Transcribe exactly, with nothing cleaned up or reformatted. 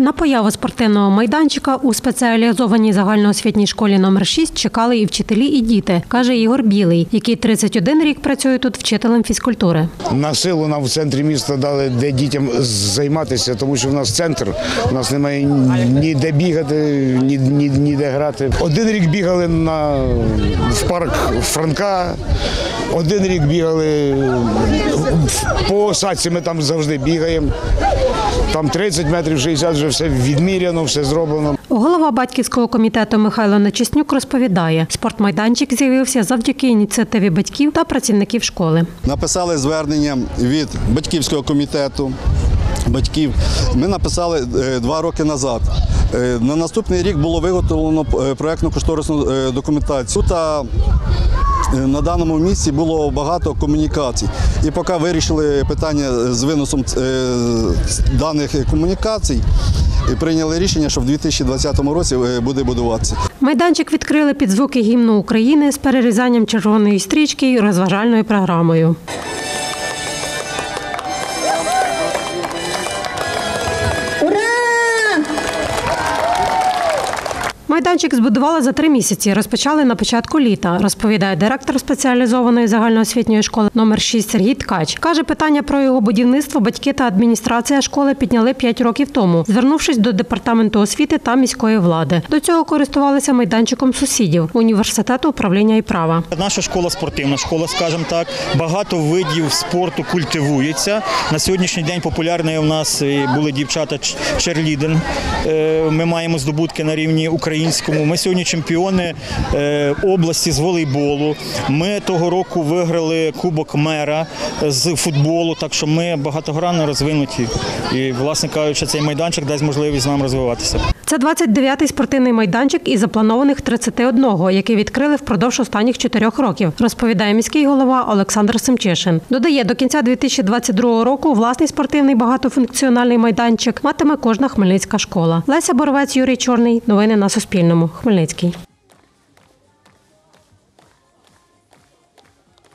На появу спортивного майданчика у спеціалізованій загальноосвітній школі номер шість чекали і вчителі, і діти, каже Ігор Білий, який тридцять один рік працює тут вчителем фізкультури. На силу нам в центрі міста дали, де дітям займатися, тому що в нас центр, у нас немає ніде бігати, ні, ні, ніде грати. Один рік бігали на, в парк Франка, один рік бігали по осадці, ми там завжди бігаємо. Там тридцять метрів, шістдесят, вже все відміряно, все зроблено. Голова батьківського комітету Михайло Нечеснюк розповідає, спортмайданчик з'явився завдяки ініціативі батьків та працівників школи. Написали звернення від батьківського комітету, батьків. Ми написали два роки назад. На наступний рік було виготовлено проєктно-кошторисну документацію. Тут на даному місці було багато комунікацій. І поки вирішили питання з виносом даних комунікацій, і прийняли рішення, що в дві тисячі двадцятому році буде будуватися. Майданчик відкрили під звуки гімну України з перерізанням червоної стрічки і розважальною програмою. Майданчик збудували за три місяці, розпочали на початку літа, розповідає директор спеціалізованої загальноосвітньої школи номер шість Сергій Ткач. Каже, питання про його будівництво батьки та адміністрація школи підняли п'ять років тому, звернувшись до департаменту освіти та міської влади. До цього користувалися майданчиком сусідів – університету управління і права. Наша школа спортивна школа, скажімо так. Багато видів спорту культивується. На сьогоднішній день популярні у нас були дівчата черлідинг. Ми маємо здобутки на рівні України. Ми сьогодні чемпіони області з волейболу. Ми того року виграли Кубок мера з футболу, так що ми багатогранно розвинуті. І, власне кажучи, цей майданчик дасть можливість нам розвиватися. Це двадцять дев'ятий спортивний майданчик із запланованих тридцяти одного, який відкрили впродовж останніх чотирьох років, розповідає міський голова Олександр Семчишин. Додає, до кінця дві тисячі двадцять другого року власний спортивний багатофункціональний майданчик матиме кожна хмельницька школа. Леся Боровець, Юрій Чорний. Новини на Суспільному. Хмельницький.